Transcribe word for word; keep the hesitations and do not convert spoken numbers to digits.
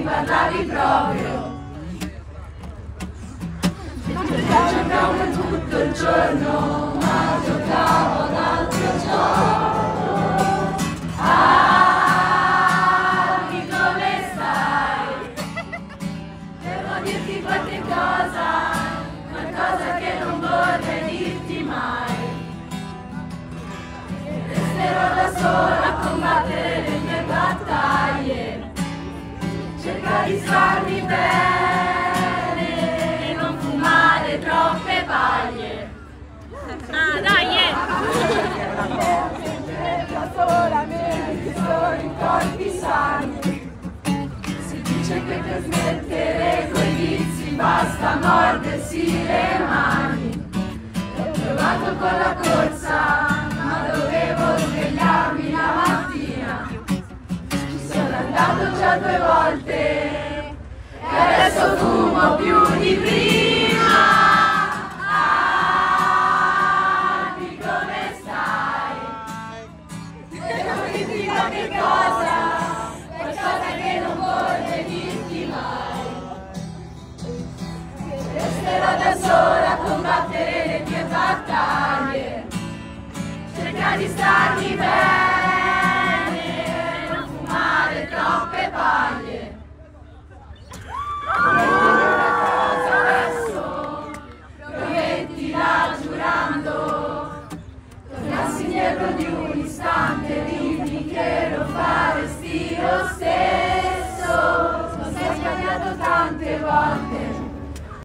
parlavi proprio. Giocavo tutto il giorno, ma giocavo ad altro gioco. Ah, di come stai? Devo dirti qualche cosa, qualcosa che non vorrei dirti mai. Resterò da sola a combattere le mie battaglie. Cerca di starmi bene e non fumare troppe paglie. Ah, dai, eh! Da sola mi sono i colpi sani. Si dice che per smettere coi vizi basta mordersi le mani. Ho provato con la corsa, ma dovevo svegliarmi la mattina. Ci sono andato già due volte e adesso fumo più di prima. Ah, di come stai? Devo dirti qualche cosa, qualcosa che non vorrei dirti mai. Resterò da sola a combattere le mie battaglie. Cerca di starmi bene